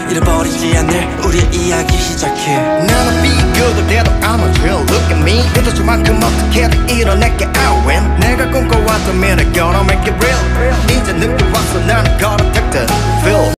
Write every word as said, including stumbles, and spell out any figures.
잃어버리지 않을 우리의 이야기 시작해. 나는 비교도돼도 I'm a drill. Look at me. 믿어줄 만큼 어떻게든 이뤄낼게 I win. 내가 꿈꿔왔던 미래 gonna make it real. 이제 느껴왔어 나는 걸